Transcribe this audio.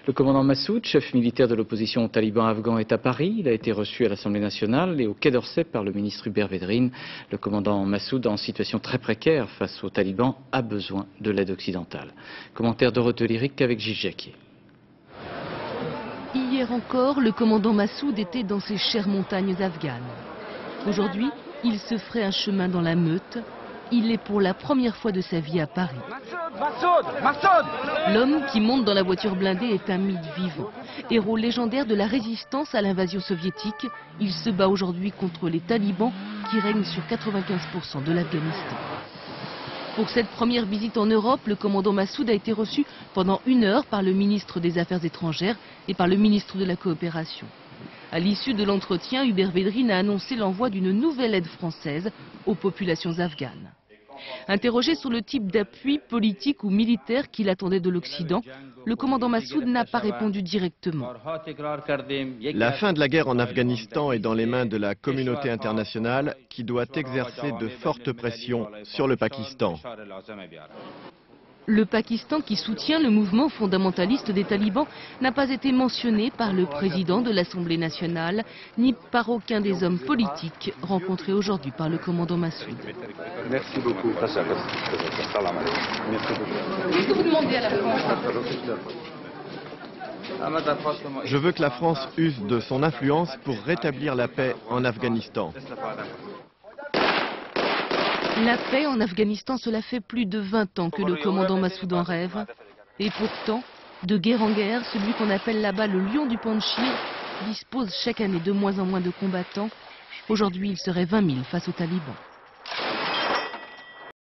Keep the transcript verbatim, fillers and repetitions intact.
Le commandant Massoud, chef militaire de l'opposition aux talibans afghans, est à Paris. Il a été reçu à l'Assemblée nationale et au Quai d'Orsay par le ministre Hubert Védrine. Le commandant Massoud, en situation très précaire face aux talibans, a besoin de l'aide occidentale. Commentaire Dorothée Lyric avec Gilles Jacquier. Hier encore, le commandant Massoud était dans ses chères montagnes afghanes. Aujourd'hui, il se ferait un chemin dans la Meute. Il est pour la première fois de sa vie à Paris. L'homme qui monte dans la voiture blindée est un mythe vivant. Héros légendaire de la résistance à l'invasion soviétique, il se bat aujourd'hui contre les talibans qui règnent sur quatre-vingt-quinze pour cent de l'Afghanistan. Pour cette première visite en Europe, le commandant Massoud a été reçu pendant une heure par le ministre des Affaires étrangères et par le ministre de la Coopération. À l'issue de l'entretien, Hubert Védrine a annoncé l'envoi d'une nouvelle aide française aux populations afghanes. Interrogé sur le type d'appui politique ou militaire qu'il attendait de l'Occident, le commandant Massoud n'a pas répondu directement. La fin de la guerre en Afghanistan est dans les mains de la communauté internationale qui doit exercer de fortes pressions sur le Pakistan. Le Pakistan, qui soutient le mouvement fondamentaliste des talibans, n'a pas été mentionné par le président de l'Assemblée nationale, ni par aucun des hommes politiques rencontrés aujourd'hui par le commandant Massoud. Merci beaucoup. Qu'est-ce que vous demandez à la France ? Je veux que la France use de son influence pour rétablir la paix en Afghanistan. La paix en Afghanistan, cela fait plus de vingt ans que le commandant Massoud en rêve. Et pourtant, de guerre en guerre, celui qu'on appelle là-bas le lion du Panjshir dispose chaque année de moins en moins de combattants. Aujourd'hui, il serait vingt mille face aux talibans.